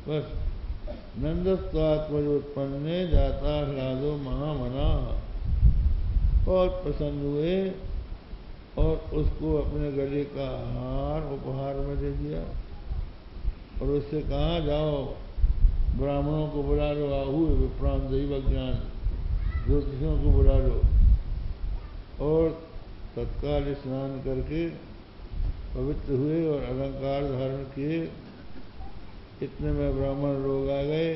बस नंदस्वात्मजोत्पन्ने जाता ह्लादो महामना, बहुत प्रसन्न हुए और उसको अपने गले का हार उपहार में दे दिया और उससे कहा जाओ ब्राह्मणों को बुला लो, आहू विप्राम दैव ज्ञान, ज्योतिषियों को बुला लो और तत्काल स्नान करके पवित्र हुए और अलंकार धारण किए। इतने में ब्राह्मण लोग आ गए।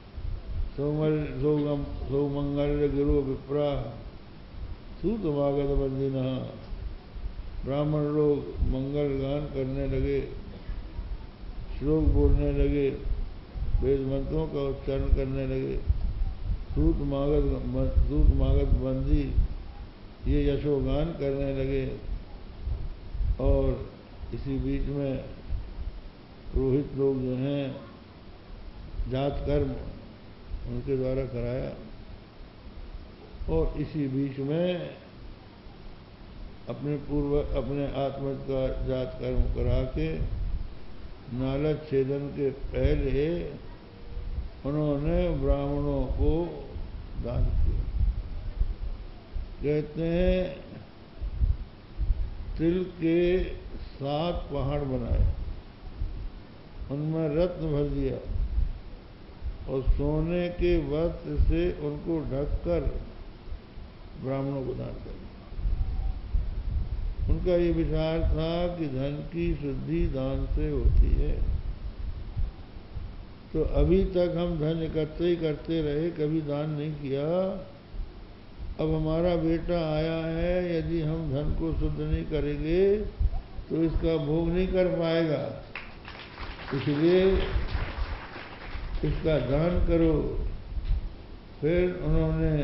सौमंगल गिरो विप्रा सूतमागत बंदिना, ब्राह्मण लोग मंगल गान करने लगे, श्लोक बोलने लगे, वेद मंत्रों का उच्चारण करने लगे। सूतमागत बंदी ये यशोगान करने लगे और इसी बीच में पुरोहित लोग जो हैं जात कर्म उनके द्वारा कराया और इसी बीच में अपने आत्मज का जात कर्म करा के नालच छेदन के पहले उन्होंने ब्राह्मणों को दान किया। कहते हैं तिल के 7 पहाड़ बनाए, उनमें रत्न भर दिया और सोने के वस्त्र से उनको ढककर ब्राह्मणों को दान कर दिया। उनका ये विचार था कि धन की शुद्धि दान से होती है। तो अभी तक हम धन इकट्ठे ही करते रहे, कभी दान नहीं किया। अब हमारा बेटा आया है, यदि हम धन को शुद्ध नहीं करेंगे तो इसका भोग नहीं कर पाएगा, इसलिए इसका दान करो। फिर उन्होंने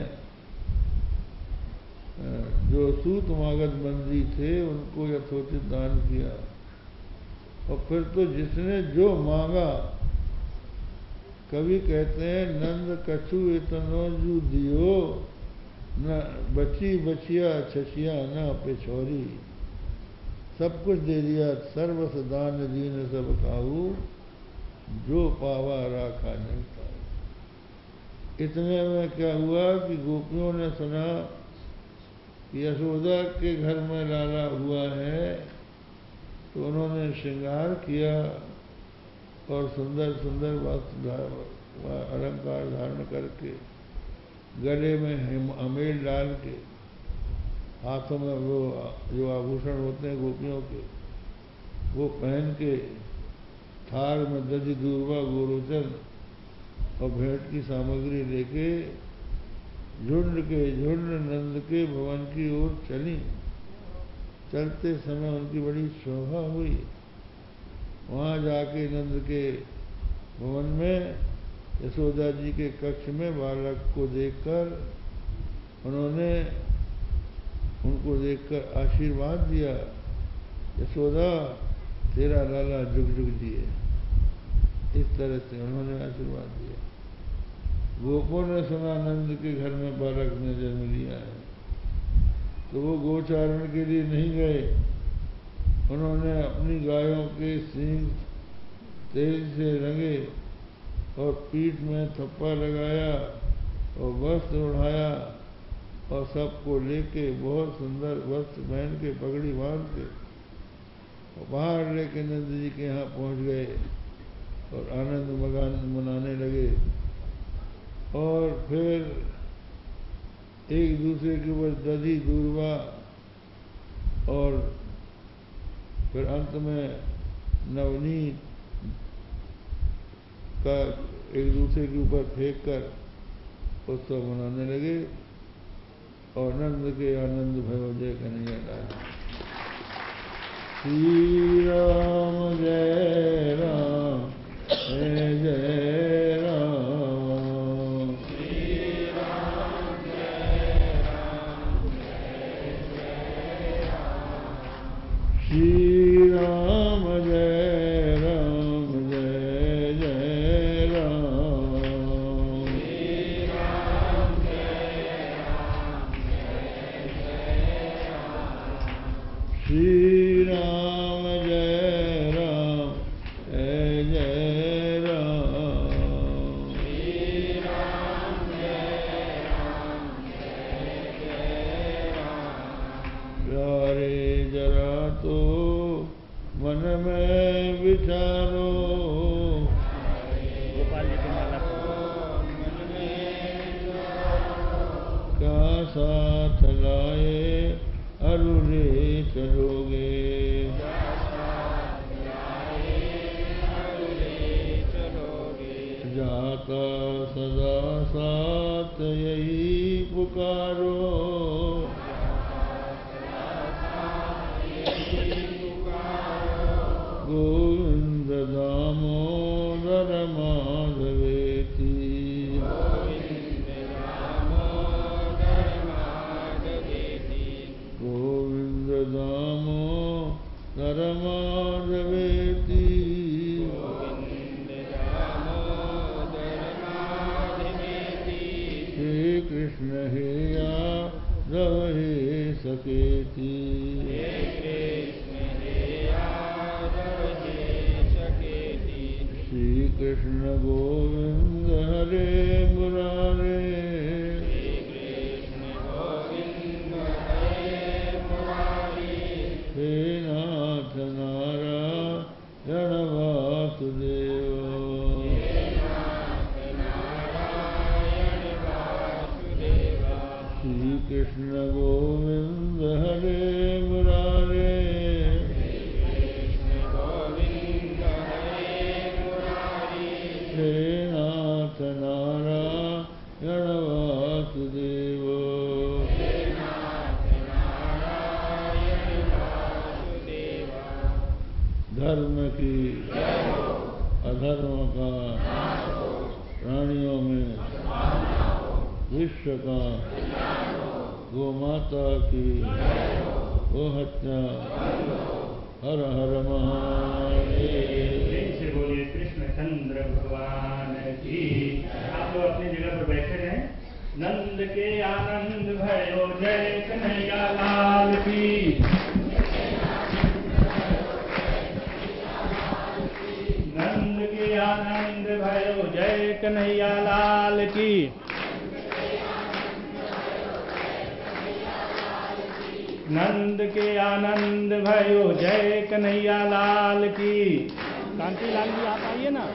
जो सूतमागत बंदी थे उनको यथोचित दान किया और फिर तो जिसने जो मांगा, कवि कहते हैं नंद कछु इतनो जू दियो, न बची बचिया छछिया न पिछोरी, सब कुछ दे दिया, सर्वस दान दीन सब काहू, जो पावा राखा नहीं था। इतने में क्या हुआ कि गोपियों ने सुना कि यशोदा के घर में लाला हुआ है, तो उन्होंने श्रृंगार किया और सुंदर सुंदर वस्त्र अलंकार धारण करके, गले में अमेल डाल के, हाथों में वो जो आभूषण होते हैं गोपियों के वो पहन के, थाल में दधि दूर्वा गोरोचन और भेंट की सामग्री लेके झुंड के झुंड नंद के भवन की ओर चली। चलते समय उनकी बड़ी शोभा हुई। वहाँ जाके नंद के भवन में यशोदा जी के कक्ष में बालक को देखकर उन्होंने उनको देखकर आशीर्वाद दिया, यशोदा तेरा लाला जुग जुग जिए। इस तरह से उन्होंने आशीर्वाद दिया। गोपों ने सुना नंद के घर में बालक ने जन्म लिया है, तो वो गोचारण के लिए नहीं गए। उन्होंने अपनी गायों के सींग तेल से रंगे और पीठ में थप्पा लगाया और वस्त्र उड़ाया और सबको लेके बहुत सुंदर वस्त्र पहन के पगड़ी बांध के बाहर लेके नंद जी के यहाँ पहुँच गए और आनंद मनाने लगे। और फिर एक दूसरे के ऊपर दधि दूर्वा और फिर अंत में नवनीत का एक दूसरे के ऊपर फेंक कर उत्सव मनाने लगे और नंद के आनंद भयो जय कन्हैया लाल। श्री राम जय राम जय जय राम, श्री राम जय राम जय जय राम, श्री राम जय राम जय जय राम, श्री राम जय राम जय जय राम, श्री राम जय में विचारो। गोपाल जी की माला क्या साथ लाए अरुरे चलोगे। जाता सदा साथ यही पुकारो। गोविंद दामोदर माधवेति। गोविंद दामोदर माधवेति। श्री कृष्ण हे यादव हे सकेति। श्री कृष्ण गोविंद हरे मुरारे। हे नाथ नारायण वासुदेव। श्री कृष्ण गोविंद हरे मुरारे। हे नाथ नारायण वासुदेव। धर्म की अधर्म का प्राणियों में विश्व का गो माता की गो हत्या। हर हर महादेव। से बोलिए कृष्ण चंद्र भगवान की। आप लोग अपनी जगह पर बैठे रहें। नंद के आनंद भयो जय कन्हैया लाल की। नंद के आनंद भयो जय कन्हैया लाल की। नंद के आनंद भयो जय कन्हैया लाल की। कांति लाल जी आप आइए ना।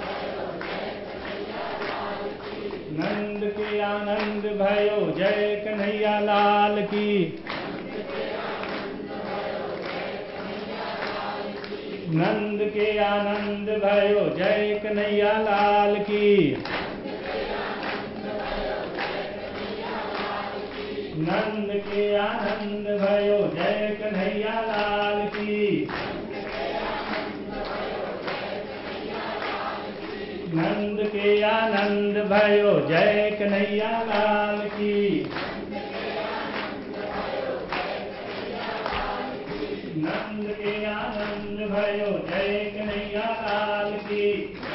नंद के आनंद भयो जय कन्हैया लाल की। नंद के आनंद भयो जय कन्हैया लाल की। नंद के आनंद भयो जय कन्हैया लाल की। नंद के आनंद भयो जय कन्हैया लाल की। नंद के आनंद भयो जय कन्हैया लाल की।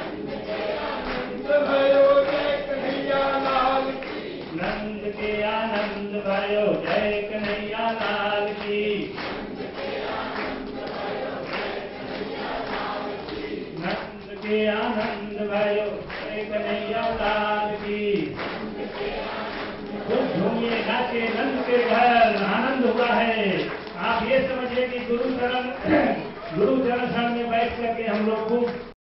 नंद के आनंद भयो जय कन्हैया लाल की। नंद के आनंद भयो जय कन्हैया लाल की। खूब घूमिए नाचे नंद के घर आनंद हुआ है। आप ये समझिए कि गुरु चरण शरण में बैठ करके हम लोग खूब